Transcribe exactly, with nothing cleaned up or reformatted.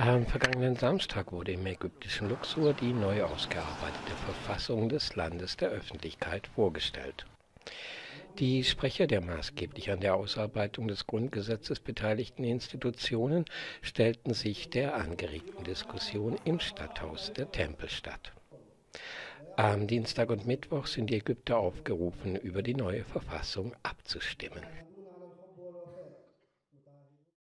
Am vergangenen Samstag wurde im ägyptischen Luxor die neu ausgearbeitete Verfassung des Landes der Öffentlichkeit vorgestellt. Die Sprecher der maßgeblich an der Ausarbeitung des Grundgesetzes beteiligten Institutionen stellten sich der angeregten Diskussion im Stadthaus der Tempelstadt. Am Dienstag und Mittwoch sind die Ägypter aufgerufen, über die neue Verfassung abzustimmen.